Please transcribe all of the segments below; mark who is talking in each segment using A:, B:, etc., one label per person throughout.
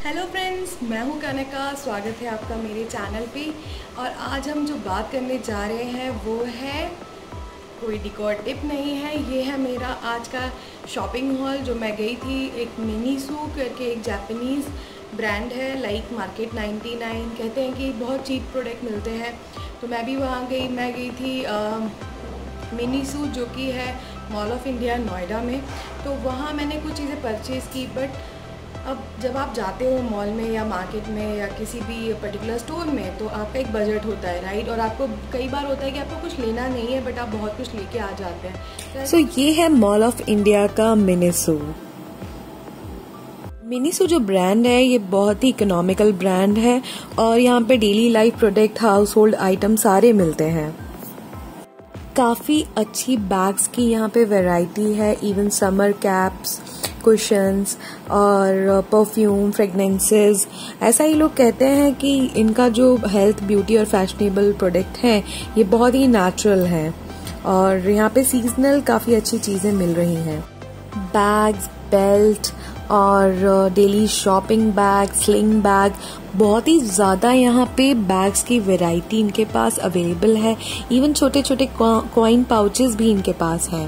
A: Hello friends, मैं हूं कनका। स्वागत है आपका मेरे चैनल पे। और आज हम जो बात करने जा रहे हैं वो है कोई डिकॉर टिप नहीं है, ये है मेरा आज का शॉपिंग हॉल जो मैं गई थी। एक मिनीसू करके एक जापानीज़ ब्रांड है, लाइक मार्केट 99 कहते हैं कि बहुत चीप प्रोडक्ट मिलते हैं। तो मैं भी वहाँ गई। मैं गई थी मिनीसू जो कि है मॉल ऑफ इंडिया नोएडा में। तो वहाँ मैंने कुछ चीज़ें परचेज़ की। बट अब जब आप जाते हो मॉल में या मार्केट में या किसी भी पर्टिकुलर स्टोर में, तो आपका एक बजट होता है, राइट। और आपको कई बार होता है कि आपको कुछ लेना नहीं है बट आप बहुत कुछ लेके आ जाते हैं।
B: सो ये है मॉल ऑफ इंडिया का मिनीसू। मिनीसू जो ब्रांड है ये बहुत ही इकोनॉमिकल ब्रांड है और यहाँ पे daily life product, household item सारे मिलते हैं। काफ़ी अच्छी बैग्स की यहाँ पे वैरायटी है, इवन समर कैप्स, कुशन्स और परफ्यूम, फ्रेगनेंसेस। ऐसा ही लोग कहते हैं कि इनका जो हेल्थ, ब्यूटी और फैशनेबल प्रोडक्ट है ये बहुत ही नेचुरल है और यहाँ पे सीजनल काफ़ी अच्छी चीज़ें मिल रही हैं। बैग्स, बेल्ट और daily shopping bag, sling bag, बहुत ही ज़्यादा यहाँ पे बैग्स की वैरायटी इनके पास अवेलेबल है। इवन छोटे छोटे कॉइन पाउचेस भी इनके पास हैं।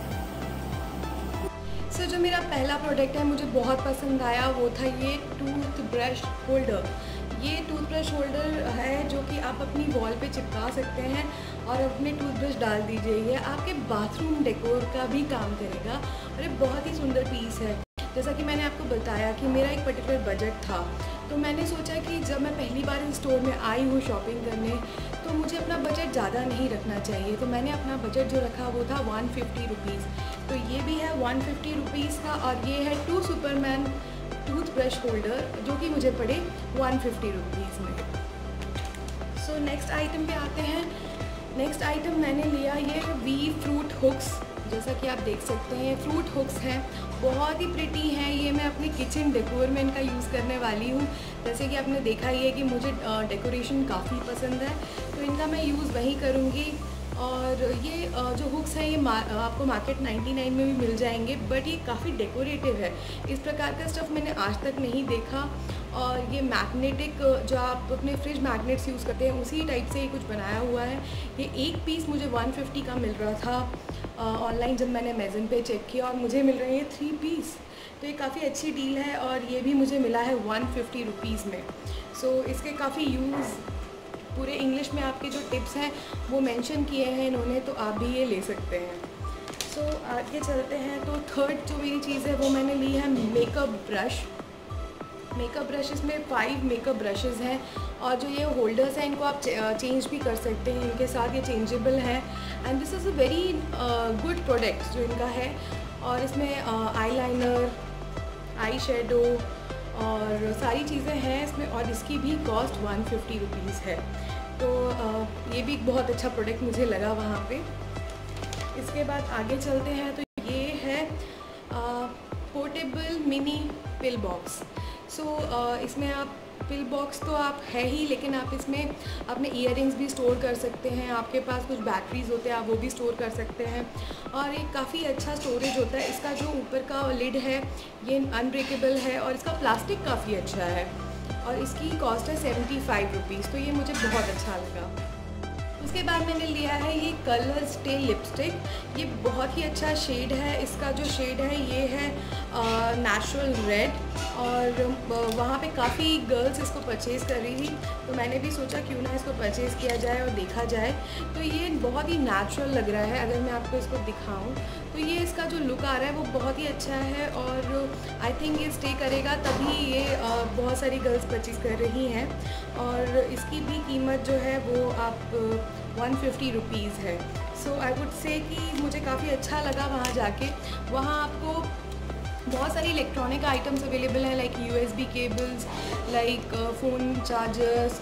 A: जो मेरा पहला प्रोडक्ट है मुझे बहुत पसंद आया वो था ये टूथब्रश होल्डर। ये टूथब्रश होल्डर है जो कि आप अपनी वॉल पे चिपका सकते हैं और अपने टूथब्रश डाल दीजिए। ये आपके बाथरूम डेकोर का भी काम करेगा और ये बहुत ही सुंदर पीस है। जैसा कि मैंने आपको बताया कि मेरा एक पर्टिकुलर बजट था, तो मैंने सोचा कि जब मैं पहली बार इस स्टोर में आई हूँ शॉपिंग करने, तो मुझे अपना बजट ज़्यादा नहीं रखना चाहिए। तो मैंने अपना बजट जो रखा वो था 150 रुपीज़। तो ये भी है 150 रुपीज़ का और ये है 2 सुपरमैन टूथब्रश होल्डर जो कि मुझे पड़े 150 रुपीज़ में। सो नेक्स्ट आइटम पे आते हैं। नेक्स्ट आइटम मैंने लिया ये वी फ्रूट हुक्स। जैसा कि आप देख सकते हैं फ्रूट हुक्स हैं, बहुत ही प्रिटी हैं। ये मैं अपने किचन डेकोर में इनका यूज़ करने वाली हूँ। जैसे कि आपने देखा ही है कि मुझे डेकोरेशन काफ़ी पसंद है, तो इनका मैं यूज़ वहीं करूँगी। और ये जो हुक्स हैं ये आपको मार्केट 99 में भी मिल जाएंगे, बट ये काफ़ी डेकोरेटिव है। इस प्रकार का स्टफ़ मैंने आज तक नहीं देखा। और ये मैग्नेटिक, जो आप अपने फ्रिज मैग्नेट्स यूज़ करते हैं उसी टाइप से ये कुछ बनाया हुआ है। ये एक पीस मुझे 150 का मिल रहा था ऑनलाइन जब मैंने अमेज़न पे चेक किया, और मुझे मिल रही है 3 पीस। तो ये काफ़ी अच्छी डील है और ये भी मुझे मिला है 150 रुपीज़ में। सो इसके काफ़ी यूज़ पूरे इंग्लिश में आपके जो टिप्स हैं वो मेंशन किए हैं इन्होंने, तो आप भी ये ले सकते हैं। सो आगे चलते हैं। तो थर्ड जो मेरी चीज़ है वो मैंने ली है मेकअप ब्रश। मेकअप ब्रश, इसमें 5 मेकअप ब्रशेज़ हैं और जो ये होल्डर्स हैं इनको आप चेंज भी कर सकते हैं। इनके साथ ये चेंजेबल है and this is a very good product जो इनका है। और इसमें आईलाइनर, आई शेडो और सारी चीज़ें हैं इसमें, और इसकी भी कॉस्ट 150 रुपीज़ है। तो ये भी एक बहुत अच्छा प्रोडक्ट मुझे लगा वहाँ पे। इसके बाद आगे चलते हैं। तो ये है portable mini pill box. So इसमें आप पिल बॉक्स तो आप है ही, लेकिन आप इसमें अपने ईयररिंग्स भी स्टोर कर सकते हैं। आपके पास कुछ बैटरीज होते हैं आप वो भी स्टोर कर सकते हैं और ये काफ़ी अच्छा स्टोरेज होता है। इसका जो ऊपर का लिड है ये अनब्रेकेबल है और इसका प्लास्टिक काफ़ी अच्छा है और इसकी कॉस्ट है 75 रुपीज़। तो ये मुझे बहुत अच्छा लगा। उसके बाद मैंने लिया है ये कलर स्टे लिपस्टिक। ये बहुत ही अच्छा शेड है। इसका जो शेड है ये है नेचुरल रेड और वहाँ पे काफ़ी गर्ल्स इसको परचेज़ कर रही थी, तो मैंने भी सोचा क्यों ना इसको परचेज़ किया जाए और देखा जाए। तो ये बहुत ही नेचुरल लग रहा है। अगर मैं आपको इसको दिखाऊं तो ये इसका जो लुक आ रहा है वो बहुत ही अच्छा है और आई थिंक ये स्टे करेगा, तभी ये बहुत सारी गर्ल्स परचेज़ कर रही हैं। और इसकी भी कीमत जो है वो आप 150 रुपीज़ है। सो आई वुड से कि मुझे काफ़ी अच्छा लगा वहाँ जाके। वहाँ आपको बहुत सारी इलेक्ट्रॉनिक आइटम्स अवेलेबल हैं, like USB cables, like phone chargers,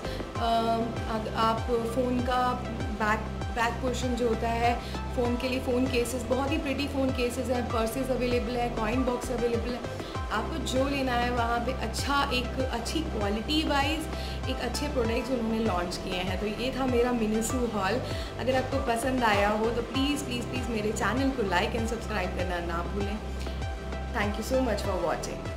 A: आप फ़ोन का बैक पोर्शन जो होता है फ़ोन के लिए, फ़ोन केसेस, बहुत ही प्रिटी फ़ोन केसेस हैं, पर्सेस अवेलेबल है, कॉइन बॉक्स अवेलेबल है। आपको जो लेना है वहाँ पे एक अच्छी क्वालिटी वाइज एक अच्छे प्रोडक्ट्स उन्होंने लॉन्च किए हैं। तो ये था मेरा मिनीसू हॉल। अगर आपको पसंद आया हो तो प्लीज़ प्लीज़ प्लीज़ मेरे चैनल को लाइक एंड सब्सक्राइब करना ना भूलें। Thank you so much for watching.